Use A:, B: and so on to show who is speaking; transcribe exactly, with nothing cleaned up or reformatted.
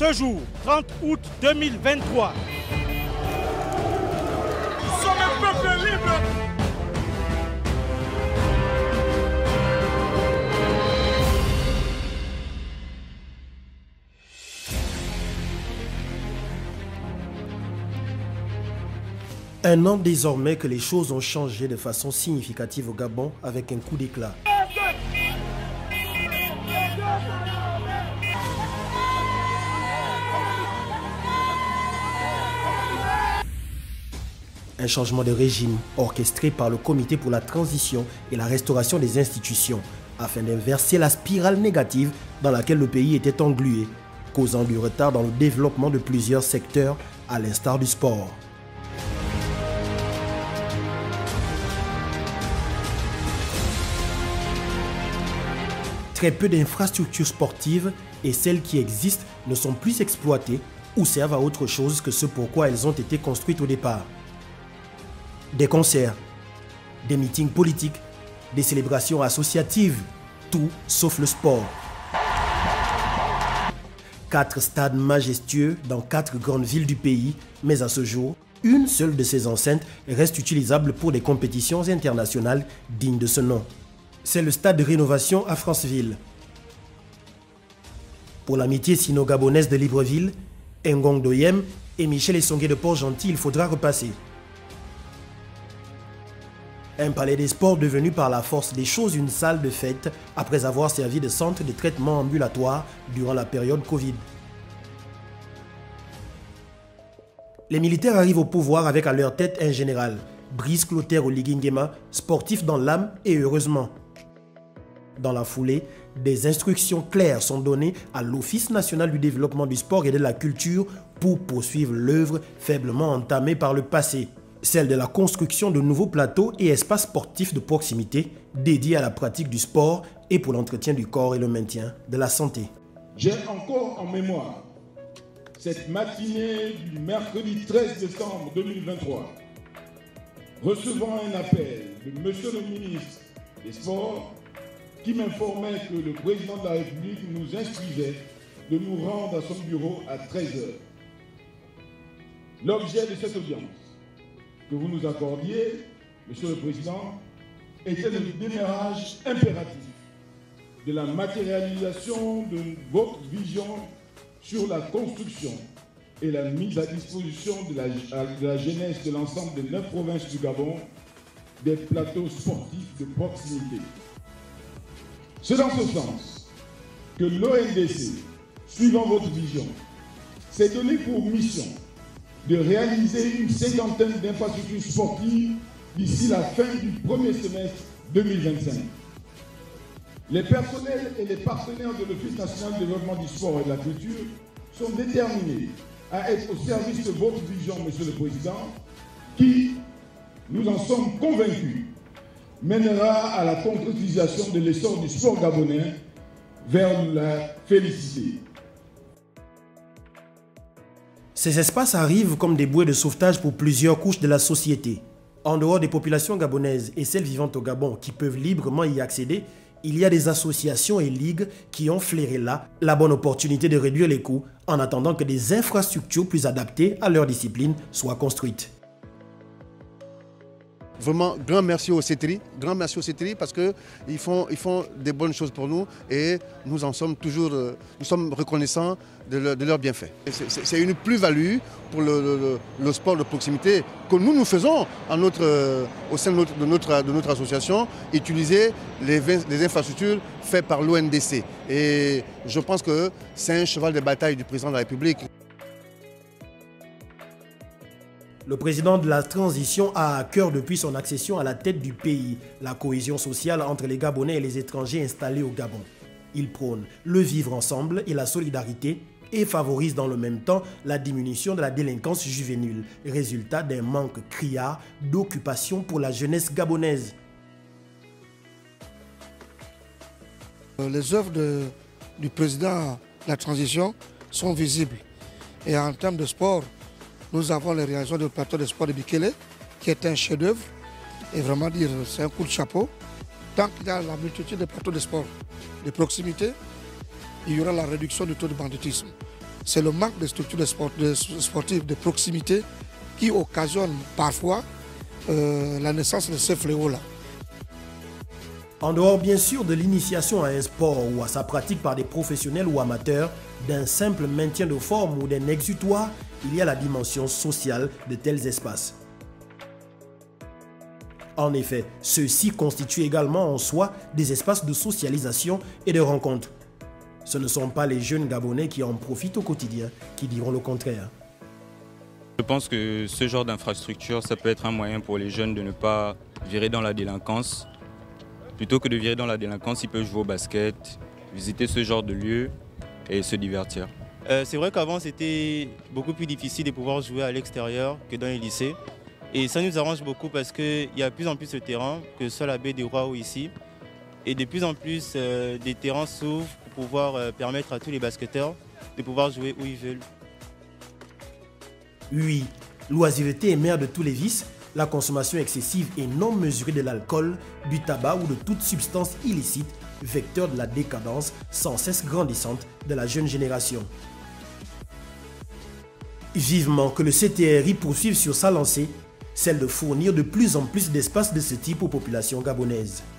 A: Ce jour, trente août deux mille vingt-trois.
B: Nous sommes un peuple libre.
C: Un an désormais que les choses ont changé de façon significative au Gabon avec un coup d'éclat. Un changement de régime orchestré par le Comité pour la transition et la restauration des institutions afin d'inverser la spirale négative dans laquelle le pays était englué, causant du retard dans le développement de plusieurs secteurs à l'instar du sport. Très peu d'infrastructures sportives et celles qui existent ne sont plus exploitées ou servent à autre chose que ce pourquoi elles ont été construites au départ. Des concerts, des meetings politiques, des célébrations associatives, tout sauf le sport. Quatre stades majestueux dans quatre grandes villes du pays, mais à ce jour, une seule de ces enceintes reste utilisable pour des compétitions internationales dignes de ce nom. C'est le stade de rénovation à Franceville. Pour l'amitié sino-gabonaise de Libreville, Ngong Doyem et Michel Essongué de Port-Gentil, il faudra repasser. Un palais des sports devenu par la force des choses une salle de fête après avoir servi de centre de traitement ambulatoire durant la période Covid. Les militaires arrivent au pouvoir avec à leur tête un général, Brice Clotaire Oligui-Nguema, sportif dans l'âme et heureusement. Dans la foulée, des instructions claires sont données à l'Office national du développement du sport et de la culture pour poursuivre l'œuvre faiblement entamée par le passé, celle de la construction de nouveaux plateaux et espaces sportifs de proximité dédiés à la pratique du sport et pour l'entretien du corps et le maintien de la santé.
B: J'ai encore en mémoire cette matinée du mercredi treize décembre deux mille vingt-trois, recevant un appel de Monsieur le ministre des Sports qui m'informait que le président de la République nous instruisait de nous rendre à son bureau à treize heures. L'objet de cette audience que vous nous accordiez, Monsieur le Président, était le démarrage impératif de la matérialisation de votre vision sur la construction et la mise à disposition de la, de la jeunesse de l'ensemble des neuf provinces du Gabon des plateaux sportifs de proximité. C'est dans ce sens que l'O N D C, suivant votre vision, s'est donné pour mission de réaliser une cinquantaine d'infrastructures sportives d'ici la fin du premier semestre deux mille vingt-cinq. Les personnels et les partenaires de l'Office national de développement du sport et de la culture sont déterminés à être au service de votre vision, Monsieur le Président, qui, nous en sommes convaincus, mènera à la concrétisation de l'essor du sport gabonais vers la félicité.
C: Ces espaces arrivent comme des bouées de sauvetage pour plusieurs couches de la société. En dehors des populations gabonaises et celles vivant au Gabon qui peuvent librement y accéder, il y a des associations et ligues qui ont flairé là la bonne opportunité de réduire les coûts en attendant que des infrastructures plus adaptées à leur discipline soient construites.
D: Vraiment, grand merci au C T R I, grand merci au C T R I parce qu'ils font, ils font des bonnes choses pour nous et nous en sommes toujours nous sommes reconnaissants de, leur, de leurs bienfaits. C'est une plus-value pour le, le, le sport de proximité que nous nous faisons en notre, au sein de notre, de notre, de notre association, utiliser les, les infrastructures faites par l'O N D C. Et je pense que c'est un cheval de bataille du président de la République.
C: Le président de la transition a à cœur depuis son accession à la tête du pays la cohésion sociale entre les Gabonais et les étrangers installés au Gabon. Il prône le vivre ensemble et la solidarité et favorise dans le même temps la diminution de la délinquance juvénile, résultat d'un manque criard d'occupation pour la jeunesse gabonaise.
E: Les œuvres de, du président de la transition sont visibles et en termes de sport, nous avons les réalisations du plateau de sport de Bikele, qui est un chef-d'œuvre, et vraiment dire c'est un coup de chapeau. Tant qu'il y a la multitude de plateaux de sport de proximité, il y aura la réduction du taux de banditisme. c'est le manque de structures de sport, de sportives de proximité qui occasionne parfois euh, la naissance de ce fléau-là.
C: En dehors bien sûr de l'initiation à un sport ou à sa pratique par des professionnels ou amateurs, d'un simple maintien de forme ou d'un exutoire, il y a la dimension sociale de tels espaces. En effet, ceux-ci constituent également en soi des espaces de socialisation et de rencontre. Ce ne sont pas les jeunes Gabonais qui en profitent au quotidien qui diront le contraire.
F: Je pense que ce genre d'infrastructure, ça peut être un moyen pour les jeunes de ne pas virer dans la délinquance. Plutôt que de virer dans la délinquance, ils peuvent jouer au basket, visiter ce genre de lieu et se divertir.
G: Euh, c'est vrai qu'avant, c'était beaucoup plus difficile de pouvoir jouer à l'extérieur que dans les lycées. Et ça nous arrange beaucoup parce qu'il y a de plus en plus de terrains, que ce soit la baie des Rois ou ici. Et de plus en plus, euh, des terrains s'ouvrent pour pouvoir euh, permettre à tous les basketteurs de pouvoir jouer où ils veulent.
C: Oui, l'oisiveté est mère de tous les vices. La consommation excessive et non mesurée de l'alcool, du tabac ou de toute substance illicite, vecteur de la décadence sans cesse grandissante de la jeune génération. Vivement que le C T R I poursuive sur sa lancée, celle de fournir de plus en plus d'espaces de ce type aux populations gabonaises.